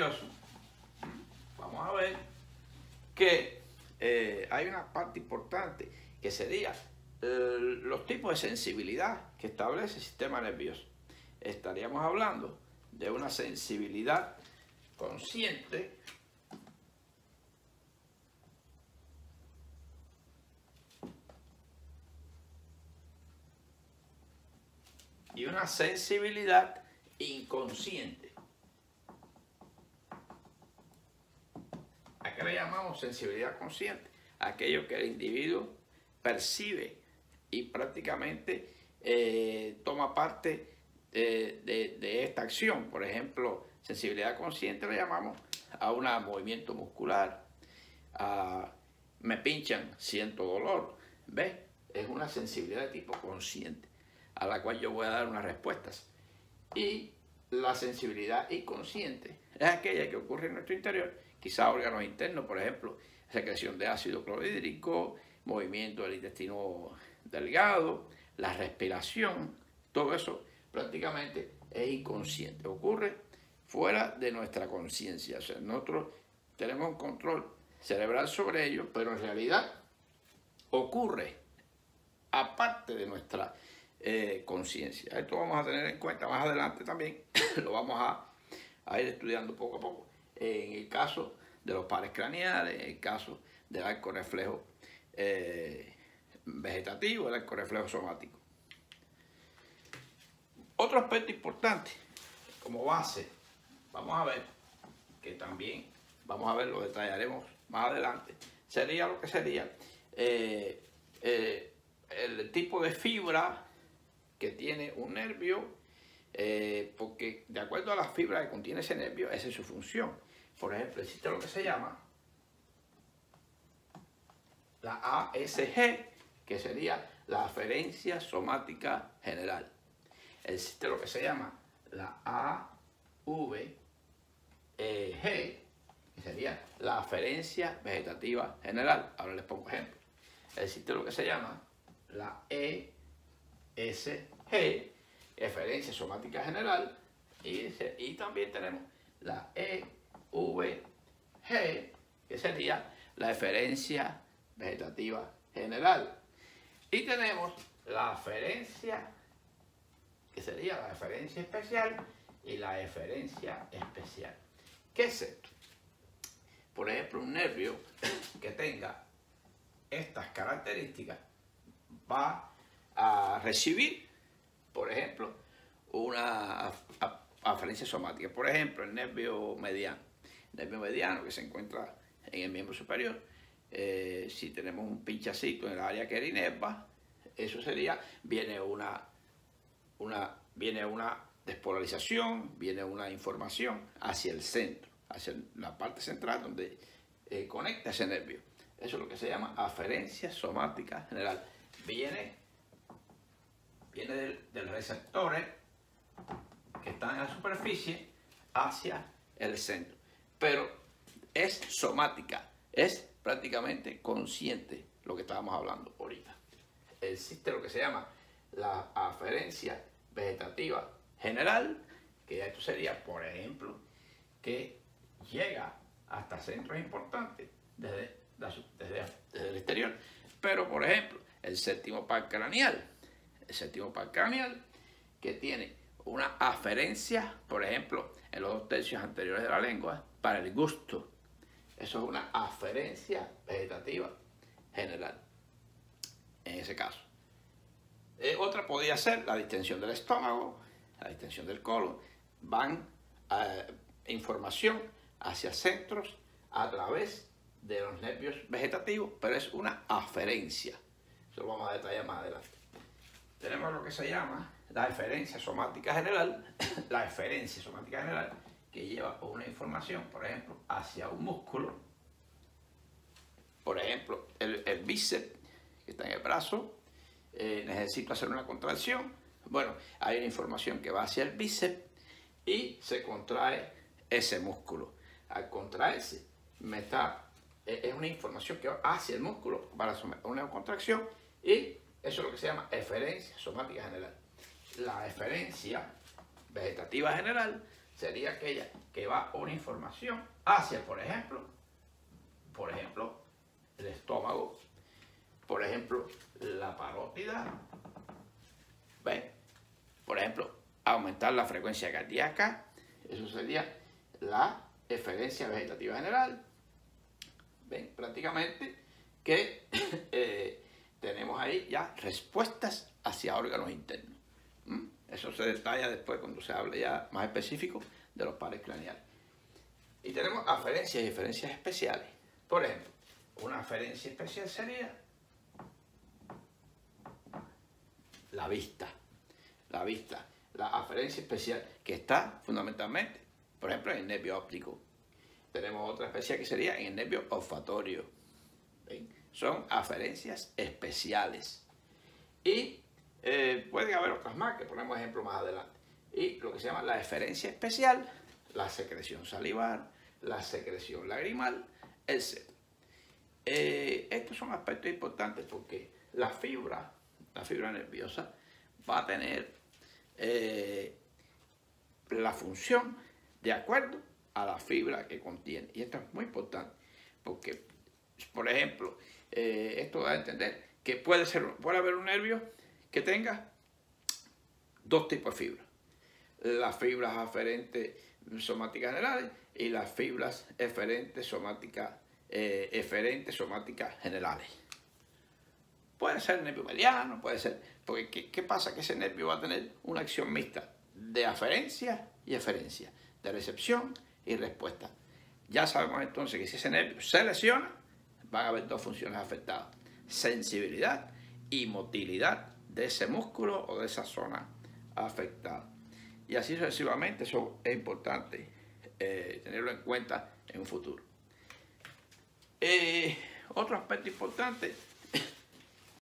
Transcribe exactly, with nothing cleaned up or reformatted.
nervioso, vamos a ver que eh, hay una parte importante que sería eh, los tipos de sensibilidad que establece el sistema nervioso. Estaríamos hablando de una sensibilidad consciente y una sensibilidad inconsciente. ¿A qué le llamamos sensibilidad consciente? Aquello que el individuo percibe y prácticamente eh, toma parte de, de, de esta acción. Por ejemplo, sensibilidad consciente le llamamos a un movimiento muscular, a me pinchan, siento dolor. ¿Ves? Es una sensibilidad de tipo consciente, a la cual yo voy a dar unas respuestas. Y la sensibilidad inconsciente es aquella que ocurre en nuestro interior, quizá órganos internos, por ejemplo, secreción de ácido clorhídrico, movimiento del intestino delgado, la respiración, todo eso prácticamente es inconsciente, ocurre fuera de nuestra conciencia. O sea, nosotros tenemos un control cerebral sobre ello, pero en realidad ocurre aparte de nuestra eh, conciencia. Esto vamos a tener en cuenta más adelante también, lo vamos a, a ir estudiando poco a poco. En el caso de los pares craneales, en el caso del arco reflejo eh, vegetativo, el arco reflejo somático. Otro aspecto importante, como base, vamos a ver, que también vamos a ver, lo detallaremos más adelante, sería lo que sería eh, eh, el tipo de fibra que tiene un nervio, eh, porque de acuerdo a las fibras que contiene ese nervio, esa es su función. Por ejemplo, existe lo que se llama la A S G, que sería la aferencia somática general. Existe lo que se llama la A V G, que sería la aferencia vegetativa general. Ahora les pongo ejemplo. Existe lo que se llama la E S G, eferencia somática general, y, y también tenemos la E V G, que sería la eferencia vegetativa general. Y tenemos la aferencia, que sería la eferencia especial, y la eferencia especial. ¿Qué es esto? Por ejemplo, un nervio que tenga estas características va a recibir, por ejemplo, una aferencia somática. Por ejemplo, el nervio mediano. El nervio mediano que se encuentra en el miembro superior. Eh, si tenemos un pinchacito en el área que inerva, eso sería, viene una, una, viene una despolarización, viene una información hacia el centro, hacia la parte central donde eh, conecta ese nervio. Eso es lo que se llama aferencia somática general. Viene, viene de, de los receptores que están en la superficie hacia el centro. Pero es somática, es prácticamente consciente lo que estábamos hablando ahorita. Existe lo que se llama la aferencia vegetativa general, que esto sería, por ejemplo, que llega hasta centros importantes desde, desde, desde el exterior. Pero, por ejemplo, el séptimo par craneal, el séptimo par craneal que tiene una aferencia, por ejemplo, en los dos tercios anteriores de la lengua, para el gusto. Eso es una aferencia vegetativa general, en ese caso. Eh, otra podría ser la distensión del estómago, la distensión del colon. Van eh, información hacia centros a través de los nervios vegetativos, pero es una aferencia. Eso lo vamos a detallar más adelante. Tenemos lo que se llama la eferencia somática general, la eferencia somática general, que lleva una información, por ejemplo, hacia un músculo. Por ejemplo, el, el bíceps, que está en el brazo, eh, necesito hacer una contracción. Bueno, hay una información que va hacia el bíceps y se contrae ese músculo. Al contraerse, me está, es una información que va hacia el músculo para someter una contracción, y eso es lo que se llama eferencia somática general. La eferencia vegetativa general sería aquella que va una información hacia, por ejemplo, por ejemplo, el estómago, por ejemplo, la parótida, ¿ven? Por ejemplo, aumentar la frecuencia cardíaca, eso sería la eferencia vegetativa general. ¿Ven? Prácticamente que eh, tenemos ahí ya respuestas hacia órganos internos. ¿Mm? Eso se detalla después cuando se hable ya más específico de los pares craneales. Y tenemos aferencias y eferencias especiales. Por ejemplo, una aferencia especial sería la vista. La vista, la aferencia especial, que está fundamentalmente, por ejemplo, en el nervio óptico. Tenemos otra especial que sería en el nervio olfatorio. ¿Ven? Son aferencias especiales. Y eh, puede haber otras más, que ponemos ejemplo más adelante. Y lo que se llama la eferencia especial, la secreción salivar, la secreción lagrimal, etcétera. Eh, estos son aspectos importantes porque la fibra, la fibra nerviosa, va a tener eh, la función de acuerdo a la fibra que contiene. Y esto es muy importante porque, por ejemplo, eh, esto da a entender que puede, ser, puede haber un nervio que tenga dos tipos de fibras. Las fibras aferentes somáticas generales y las fibras eferentes somáticas, eh, eferentes somáticas generales. Puede ser nervio mediano, puede ser... Porque ¿qué, qué pasa? Que ese nervio va a tener una acción mixta de aferencia y eferencia, de recepción y respuesta. Ya sabemos entonces que si ese nervio se lesiona, van a haber dos funciones afectadas: sensibilidad y motilidad de ese músculo o de esa zona afectada. Y así sucesivamente. Eso es importante eh, tenerlo en cuenta en un futuro. Eh, otro aspecto importante